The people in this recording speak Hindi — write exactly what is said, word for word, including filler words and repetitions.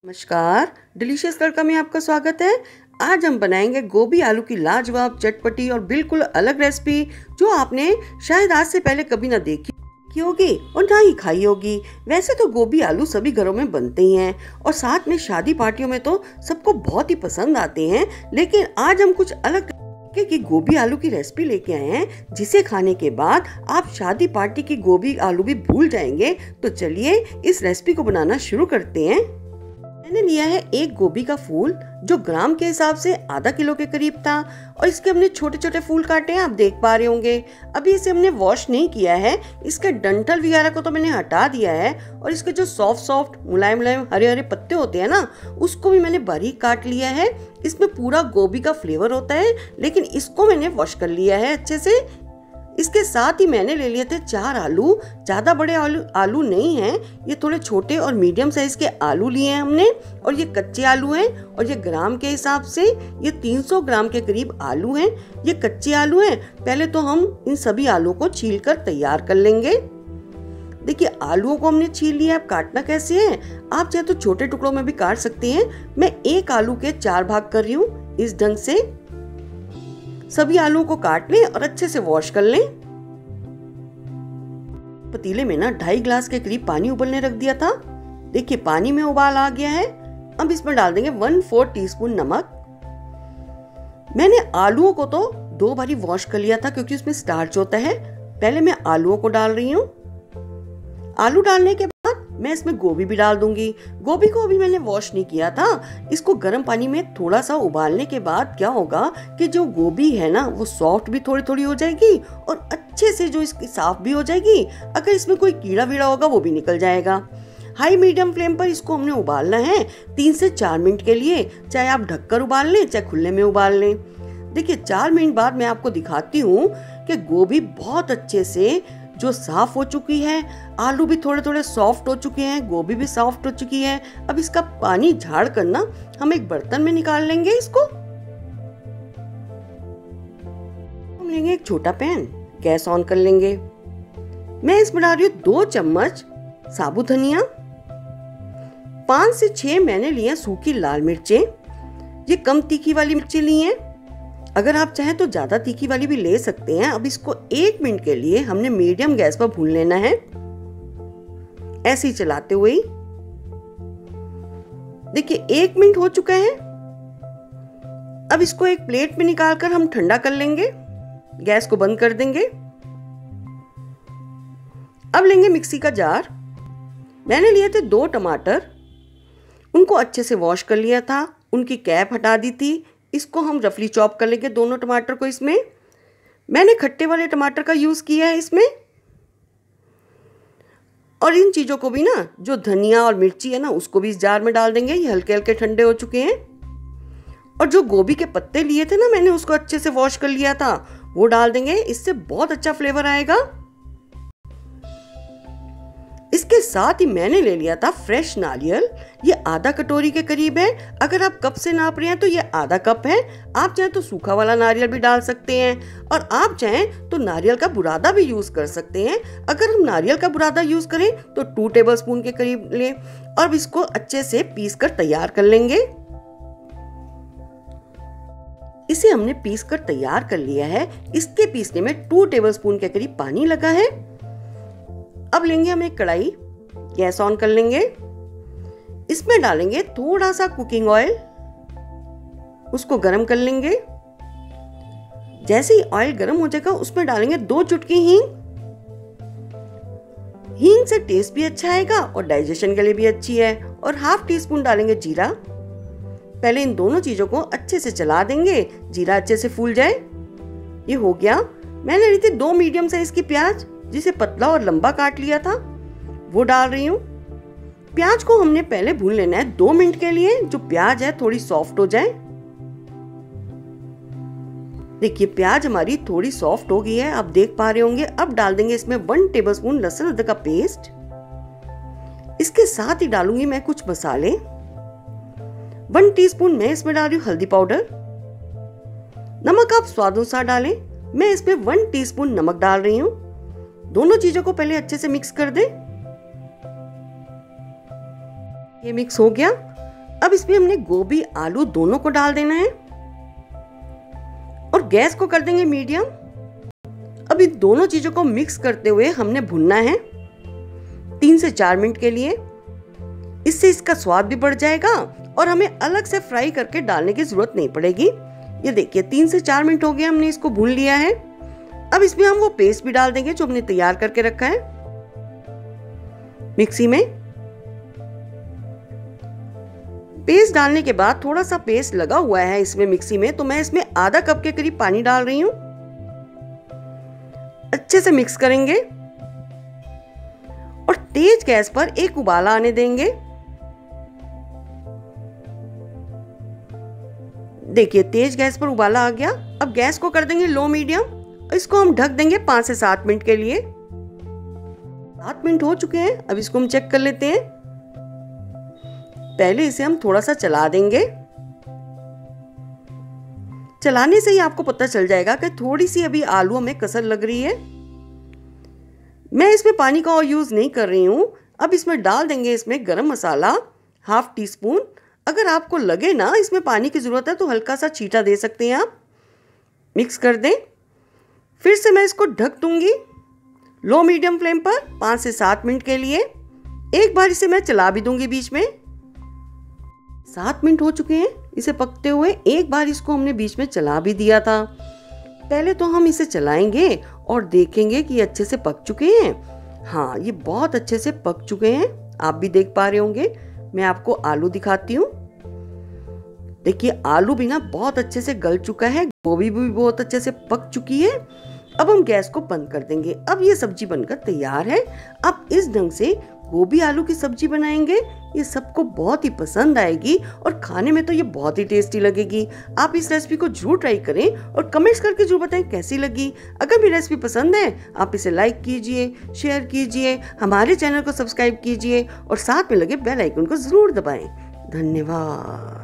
नमस्कार, डिलीशियस तड़का में आपका स्वागत है। आज हम बनाएंगे गोभी आलू की लाजवाब चटपटी और बिल्कुल अलग रेसिपी जो आपने शायद आज से पहले कभी ना देखी होगी और ना ही खाई होगी। वैसे तो गोभी आलू सभी घरों में बनते ही हैं और साथ में शादी पार्टियों में तो सबको बहुत ही पसंद आते हैं, लेकिन आज हम कुछ अलग तरीके की गोभी आलू की रेसिपी लेके आए हैं जिसे खाने के बाद आप शादी पार्टी की गोभी आलू भी भूल जाएंगे। तो चलिए इस रेसिपी को बनाना शुरू करते हैं। मैंने लिया है एक गोभी का फूल जो ग्राम के हिसाब से आधा किलो के करीब था और इसके हमने छोटे छोटे फूल काटे हैं, आप देख पा रहे होंगे। अभी इसे हमने वॉश नहीं किया है, इसके डंठल वगैरह को तो मैंने हटा दिया है और इसके जो सॉफ्ट सॉफ्ट मुलायम मुलायम हरे हरे पत्ते होते हैं ना, उसको भी मैंने बारीक काट लिया है। इसमें पूरा गोभी का फ्लेवर होता है, लेकिन इसको मैंने वॉश कर लिया है अच्छे से। इसके साथ ही मैंने ले लिए थे चार आलू। ज्यादा बड़े आलू आलू नहीं हैं, ये थोड़े छोटे और मीडियम साइज के आलू लिए हैं हमने और ये कच्चे आलू हैं और ये ग्राम के हिसाब से ये तीन सौ ग्राम के करीब आलू हैं। ये कच्चे आलू हैं। पहले तो हम इन सभी आलू को छील कर तैयार कर लेंगे। देखिए आलूओं को हमने छील लिया। अब काटना कैसे है, आप चाहे तो छोटे टुकड़ों में भी काट सकते हैं। मैं एक आलू के चार भाग कर रही हूँ। इस ढंग से सभी आलूओं को काट लें और अच्छे से वॉश कर लें। पतीले में ना ढाई ग्लास के करीब पानी उबलने रख दिया था। देखिए पानी में उबाल आ गया है। अब इसमें डाल देंगे वन फोर टीस्पून नमक। मैंने आलूओं को तो दो बारी वॉश कर लिया था क्योंकि उसमें स्टार्च होता है। पहले मैं आलूओं को डाल रही हूँ। आलू डालने के बाद मैं इसमें गोभी भी डाल दूंगी। गोभी को अभी मैंने वॉश नहीं किया था। इसको गर्म पानी में थोड़ा सा उबालने के बाद क्या होगा कि जो गोभी है ना वो सॉफ्ट भी थोड़ी थोड़ी हो जाएगी और अच्छे से जो इसकी साफ भी हो जाएगी। अगर इसमें कोई कीड़ा वीड़ा होगा वो भी निकल जाएगा। हाई मीडियम फ्लेम पर इसको हमने उबालना है तीन से चार मिनट के लिए। चाहे आप ढककर उबाल लें चाहे खुले में उबाल लें। देखिए चार मिनट बाद मैं आपको दिखाती हूँ कि गोभी बहुत अच्छे से जो साफ हो चुकी है, आलू भी थोड़े थोड़े सॉफ्ट हो चुके हैं, गोभी भी सॉफ्ट हो चुकी है। अब इसका पानी झाड़ कर ना हम एक बर्तन में निकाल लेंगे। इसको हम लेंगे एक छोटा पैन, गैस ऑन कर लेंगे। मैं इसमें डाल रही हूँ दो चम्मच साबुत धनिया। पांच से छह मैंने लिए सूखी लाल मिर्चें। ये कम तीखी वाली मिर्चें ली हैं। अगर आप चाहें तो ज्यादा तीखी वाली भी ले सकते हैं। अब इसको एक मिनट के लिए हमने मीडियम गैस पर भून लेना है, ऐसे ही चलाते हुए। देखिए एक मिनट हो चुका है। अब इसको एक प्लेट में निकालकर हम ठंडा कर लेंगे। गैस को बंद कर देंगे। अब लेंगे मिक्सी का जार। मैंने लिए थे दो टमाटर, उनको अच्छे से वॉश कर लिया था, उनकी कैप हटा दी थी। इसको हम रफली चॉप कर लेंगे दोनों टमाटर को। इसमें मैंने खट्टे वाले टमाटर का यूज किया है इसमें। और इन चीजों को भी ना, जो धनिया और मिर्ची है ना, उसको भी इस जार में डाल देंगे। ये हल्के हल्के ठंडे हो चुके हैं। और जो गोभी के पत्ते लिए थे ना मैंने, उसको अच्छे से वॉश कर लिया था, वो डाल देंगे। इससे बहुत अच्छा फ्लेवर आएगा। इसके साथ ही मैंने ले लिया था फ्रेश नारियल। ये आधा कटोरी के करीब है। अगर आप कप से नाप रहे हैं तो ये आधा कप है। आप चाहें तो सूखा वाला नारियल भी डाल सकते हैं और आप चाहें तो नारियल का बुरादा भी यूज कर सकते हैं। अगर हम नारियल का बुरादा यूज करें तो टू टेबलस्पून के करीब लें और इसको अच्छे से पीस कर तैयार कर लेंगे। इसे हमने पीस कर तैयार कर लिया है। इसके पीसने में टू टेबलस्पून के करीब पानी लगा है। अब लेंगे हम एक कढ़ाई, गैस ऑन कर लेंगे। इसमें डालेंगे थोड़ा सा कुकिंग ऑयल, उसको गरम कर लेंगे। जैसे ही ऑयल गरम हो जाएगा उसमें डालेंगे दो चुटकी हींग। हींग से टेस्ट भी अच्छा आएगा और डाइजेशन के लिए भी अच्छी है। और हाफ टी स्पून डालेंगे जीरा। पहले इन दोनों चीजों को अच्छे से चला देंगे, जीरा अच्छे से फूल जाए। ये हो गया। मैंने ली थी दो मीडियम साइज की प्याज, जिसे पतला और लंबा काट लिया था, वो डाल रही हूँ। प्याज को हमने पहले भून लेना है दो मिनट के लिए, जो प्याज है थोड़ी सॉफ्ट हो जाए। देखिए प्याज हमारी थोड़ी सॉफ्ट हो गई है, आप देख पा रहे होंगे। अब डाल देंगे इसमें वन टेबलस्पून लहसुन अदरक का पेस्ट। इसके साथ ही डालूंगी मैं कुछ मसाले। वन टीस्पून मैं इसमें डाल रही हूँ हल्दी पाउडर। नमक आप स्वाद अनुसार डालें। मैं इसमें वन टीस्पून नमक डाल रही हूँ। दोनों चीजों को पहले अच्छे से मिक्स कर दें। ये मिक्स हो गया। अब इसमें हमने गोभी आलू दोनों को डाल देना है और गैस को कर देंगे मीडियम। अब इन दोनों चीजों को मिक्स करते हुए हमने भुनना है तीन से चार मिनट के लिए। इससे इसका स्वाद भी बढ़ जाएगा और हमें अलग से फ्राई करके डालने की जरूरत नहीं पड़ेगी। ये देखिए तीन से चार मिनट हो गए, हमने इसको भून लिया है। अब इसमें हम वो पेस्ट भी डाल देंगे जो हमने तैयार करके रखा है मिक्सी में। पेस्ट डालने के बाद थोड़ा सा पेस्ट लगा हुआ है इसमें मिक्सी में, तो मैं इसमें आधा कप के करीब पानी डाल रही हूं। अच्छे से मिक्स करेंगे और तेज गैस पर एक उबाला आने देंगे। देखिए तेज गैस पर उबाला आ गया। अब गैस को कर देंगे लो मीडियम। इसको हम ढक देंगे पांच से सात मिनट के लिए। सात मिनट हो चुके हैं, अब इसको हम चेक कर लेते हैं। पहले इसे हम थोड़ा सा चला देंगे। चलाने से ही आपको पता चल जाएगा कि थोड़ी सी अभी आलू में कसर लग रही है। मैं इसमें पानी का और यूज नहीं कर रही हूं। अब इसमें डाल देंगे इसमें गरम मसाला हाफ टी स्पून। अगर आपको लगे ना इसमें पानी की जरूरत है तो हल्का सा छींटा दे सकते हैं आप। मिक्स कर दें। फिर से मैं इसको ढक दूंगी लो मीडियम फ्लेम पर पांच से सात मिनट के लिए। एक बार इसे मैं चला भी दूंगी बीच में। सात मिनट हो चुके हैं इसे पकते हुए। एक बार इसको हमने बीच में चला भी दिया था। पहले तो हम इसे चलाएंगे और देखेंगे कि अच्छे से पक चुके हैं। हाँ, ये बहुत अच्छे से पक चुके हैं, आप भी देख पा रहे होंगे। मैं आपको आलू दिखाती हूँ। देखिए आलू भी ना बहुत अच्छे से गल चुका है, गोभी भी बहुत अच्छे से पक चुकी है। अब हम गैस को बंद कर देंगे। अब ये सब्जी बनकर तैयार है। अब इस ढंग से गोभी आलू की सब्जी बनाएंगे, ये सबको बहुत ही पसंद आएगी और खाने में तो ये बहुत ही टेस्टी लगेगी। आप इस रेसिपी को जरूर ट्राई करें और कमेंट्स करके जरूर बताएं कैसी लगी। अगर मेरी रेसिपी पसंद है आप इसे लाइक कीजिए, शेयर कीजिए, हमारे चैनल को सब्सक्राइब कीजिए और साथ में लगे बेल आइकन को जरूर दबाएं। धन्यवाद।